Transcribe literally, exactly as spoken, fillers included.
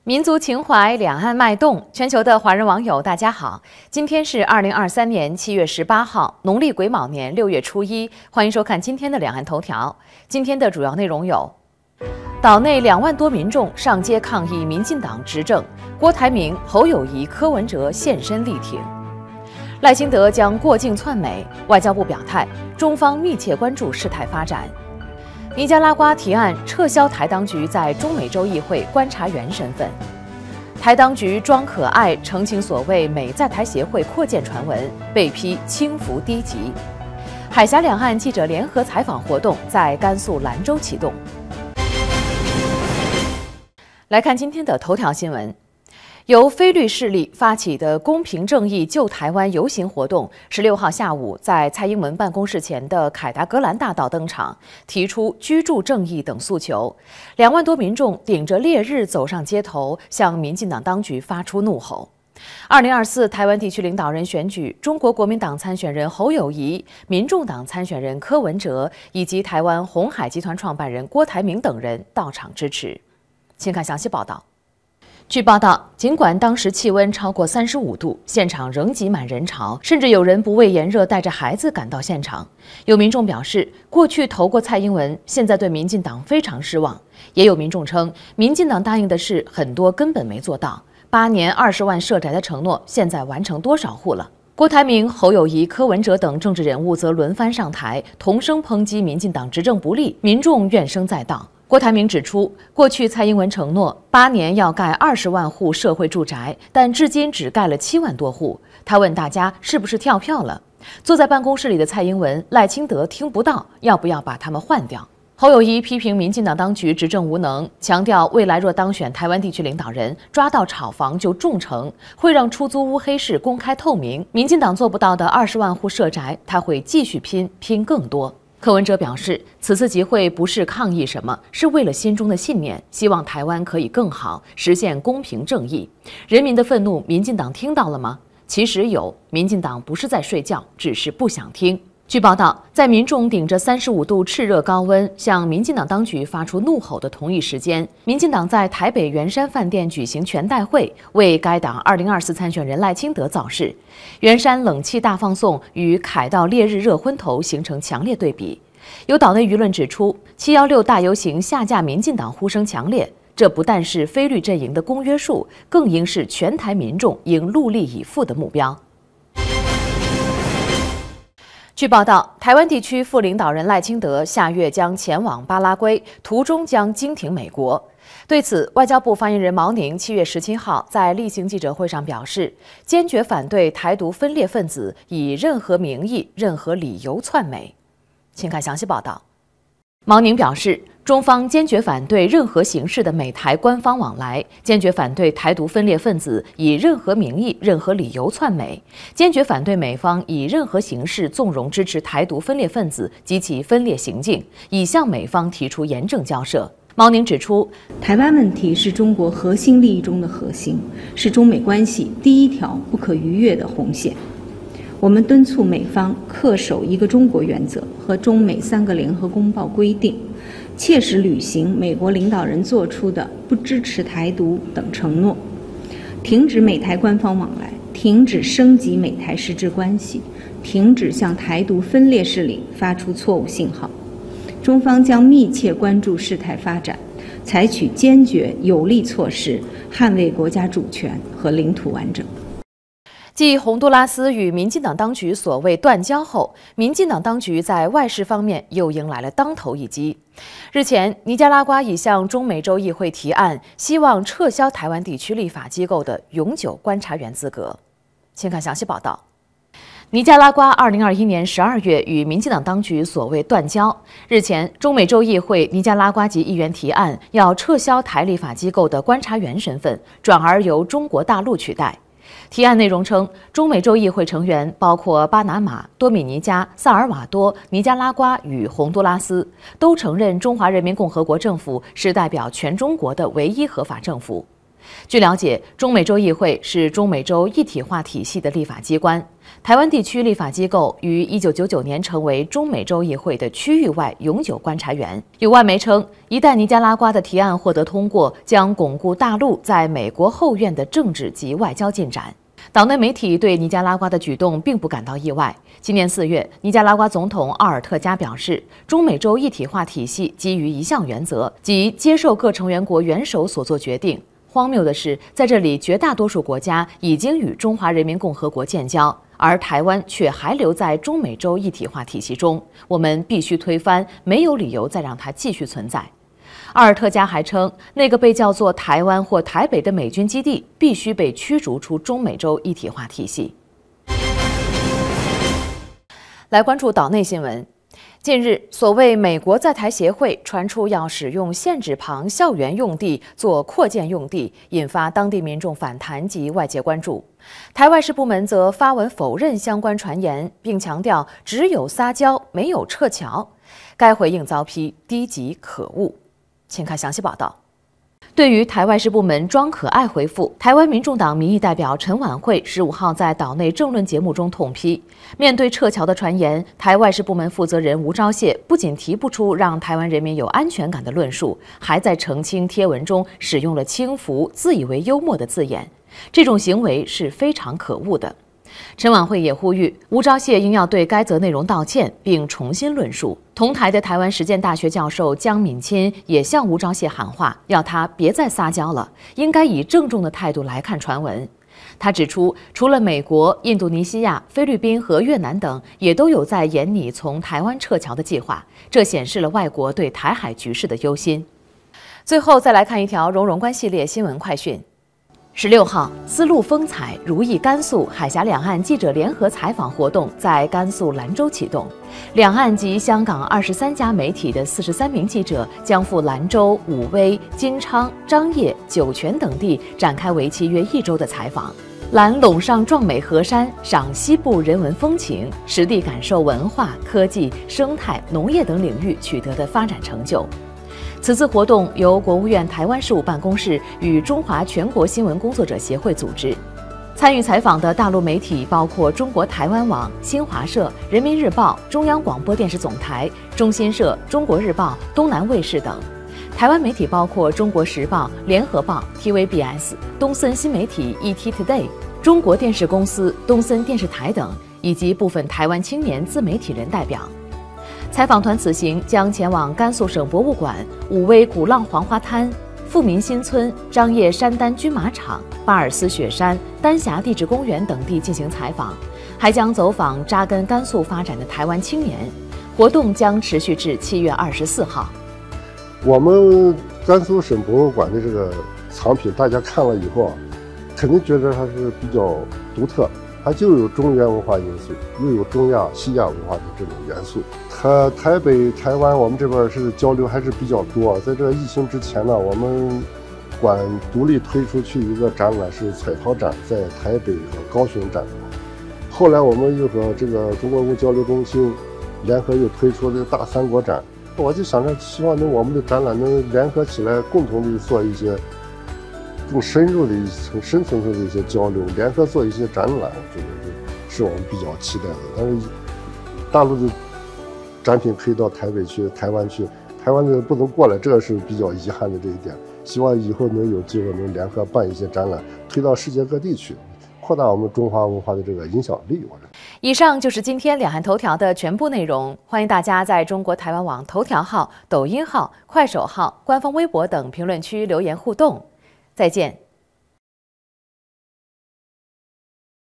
民族情怀，两岸脉动。全球的华人网友，大家好！今天是二零二三年七月十八号，农历癸卯年六月初一。欢迎收看今天的两岸头条。今天的主要内容有：岛内两万多民众上街抗议民进党执政，郭台铭、侯友宜、柯文哲现身力挺；赖清德将过境窜美，外交部表态，中方密切关注事态发展。尼加拉瓜提案撤销台当局在中美洲议会观察员身份，台当局装可爱澄清所谓美在台协会扩建传闻，被批轻浮低级。海峡两岸记者联合采访活动在甘肃兰州启动。来看今天的头条新闻。由非律势力发起的公平正义救台湾游行活动，十六号下午在蔡英文办公室前的凯达格兰大道登场，提出居住正义等诉求。两万多民众顶着烈日走上街头，向民进党当局发出怒吼。二零二四台湾地区领导人选举，中国国民党参选人侯友宜、民众党参选人柯文哲以及台湾鸿海集团创办人郭台铭等人到场支持。请看详细报道。据报道，尽管当时气温超过三十五度，现场仍挤满人潮，甚至有人不畏炎热带着孩子赶到现场。有民众表示，过去投过蔡英文，现在对民进党非常失望。也有民众称，民进党答应的事很多根本没做到，八年二十万社宅的承诺，现在完成多少户了？郭台铭、侯友宜、柯文哲等政治人物则轮番上台，同声抨击民进党执政不力，民众怨声载道。郭台铭指出，过去蔡英文承诺八年要盖二十万户社会住宅，但至今只盖了七万多户。他问大家是不是跳票了？坐在办公室里的蔡英文、赖清德听不到，要不要把他们换掉？侯友宜批评民进党当局执政无能，强调未来若当选台湾地区领导人，抓到炒房就重惩，会让出租屋黑市公开透明。民进党做不到的二十万户社宅，他会继续拼，拼更多。柯文哲表示，此次集会不是抗议什么，是为了心中的信念，希望台湾可以更好，实现公平正义。人民的愤怒，民进党听到了吗？其实有，民进党不是在睡觉，只是不想听。据报道，在民众顶着三十五度炽热高温向民进党当局发出怒吼的同一时间，民进党在台北圆山饭店举行全代会，为该党二零二四参选人赖清德造势。圆山冷气大放送与凯道烈日热昏头形成强烈对比。有岛内舆论指出，七一六大游行下架民进党呼声强烈，这不但是非绿阵营的公约数，更应是全台民众应戮力以赴的目标。据报道，台湾地区副领导人赖清德下月将前往巴拉圭，途中将经停美国。对此，外交部发言人毛宁七月十七号在例行记者会上表示，坚决反对台独分裂分子以任何名义、任何理由窜美。请看详细报道。毛宁表示，中方坚决反对任何形式的美台官方往来，坚决反对台独分裂分子以任何名义、任何理由窜美，坚决反对美方以任何形式纵容支持台独分裂分子及其分裂行径，已向美方提出严正交涉。毛宁指出， 台湾问题是中国核心利益中的核心，是中美关系第一条不可逾越的红线。我们敦促美方恪守一个中国原则和中美三个联合公报规定，切实履行美国领导人作出的不支持台独等承诺，停止美台官方往来，停止升级美台实质关系，停止向台独分裂势力发出错误信号。中方将密切关注事态发展，采取坚决有力措施，捍卫国家主权和领土完整。 继洪都拉斯与民进党当局所谓断交后，民进党当局在外事方面又迎来了当头一击。日前，尼加拉瓜已向中美洲议会提案，希望撤销台湾地区立法机构的永久观察员资格。请看详细报道。尼加拉瓜二零二一年十二月与民进党当局所谓断交。日前，中美洲议会尼加拉瓜籍议员提案，要撤销台立法机构的观察员身份，转而由中国大陆取代。提案内容称，中美洲议会成员包括巴拿马、多米尼加、萨尔瓦多、尼加拉瓜与洪都拉斯，都承认中华人民共和国政府是代表全中国的唯一合法政府。 据了解，中美洲议会是中美洲一体化体系的立法机关。台湾地区立法机构于一九九九年成为中美洲议会的区域外永久观察员。有外媒称，一旦尼加拉瓜的提案获得通过，将巩固大陆在美国后院的政治及外交进展。岛内媒体对尼加拉瓜的举动并不感到意外。今年四月，尼加拉瓜总统奥尔特加表示，中美洲一体化体系基于一项原则，即接受各成员国元首所做决定。荒谬的是，在这里，绝大多数国家已经与中华人民共和国建交，而台湾却还留在中美洲一体化体系中。我们必须推翻，没有理由再让它继续存在。奥尔特加还称，那个被叫做台湾或台北的美军基地必须被驱逐出中美洲一体化体系。来关注岛内新闻。近日，所谓美国在台协会传出要使用限制旁校园用地做扩建用地，引发当地民众反弹及外界关注。台外事部门则发文否认相关传言，并强调只有撒娇没有撤侨。该回应遭批低级可恶。请看详细报道。对于台外事部门装可爱回复，台湾民众党民意代表陈婉慧十五号在岛内政论节目中痛批，面对撤侨的传言，台外事部门负责人吴钊燮不仅提不出让台湾人民有安全感的论述，还在澄清贴文中使用了轻浮、自以为幽默的字眼，这种行为是非常可恶的。陈婉慧也呼吁吴钊燮应要对该则内容道歉，并重新论述。同台的台湾实践大学教授江敏钦也向吴钊燮喊话，要他别再撒娇了，应该以郑重的态度来看传闻。他指出，除了美国、印度尼西亚、菲律宾和越南等，也都有在研拟从台湾撤侨的计划，这显示了外国对台海局势的忧心。最后再来看一条荣荣关系列新闻快讯。十六号，丝路风采如意甘肃海峡两岸记者联合采访活动在甘肃兰州启动，两岸及香港二十三家媒体的四十三名记者将赴兰州、武威、金昌、张掖、酒泉等地展开为期约一周的采访，览陇上壮美河山，赏西部人文风情，实地感受文化、科技、生态、农业等领域取得的发展成就。此次活动由国务院台湾事务办公室与中华全国新闻工作者协会组织。参与采访的大陆媒体包括中国台湾网、新华社、人民日报、中央广播电视总台、中新社、中国日报、东南卫视等。台湾媒体包括中国时报、联合报、T V B S、东森新媒体 E T Today、中国电视公司、东森电视台等，以及部分台湾青年自媒体人代表。采访团此行将前往甘肃省博物馆、武威鼓浪黄花滩、富民新村、张掖山丹军马场、巴尔斯雪山、丹霞地质公园等地进行采访，还将走访扎根甘肃发展的台湾青年。活动将持续至七月二十四号。 我们甘肃省博物馆的这个藏品，大家看了以后啊，肯定觉得它是比较独特。它就有中原文化因素，又有中亚、西亚文化的这种元素。它台北、台湾，我们这边是交流还是比较多。在这个疫情之前呢，我们馆独立推出去一个展览是彩陶展，在台北和高雄展。后来我们又和这个中国文物交流中心联合又推出了大三国展。我就想着，希望能我们的展览能联合起来，共同的做一些更深入的、更深层次的一些交流，联合做一些展览，我觉得是我们比较期待的。但是大陆的展品可以到台北去、台湾去，台湾的不能过来，这个是比较遗憾的这一点。希望以后能有机会能联合办一些展览，推到世界各地去，扩大我们中华文化的这个影响力。我认为。 以上就是今天两岸头条的全部内容，欢迎大家在中国台湾网头条号、抖音号、快手号、官方微博等评论区留言互动。再见。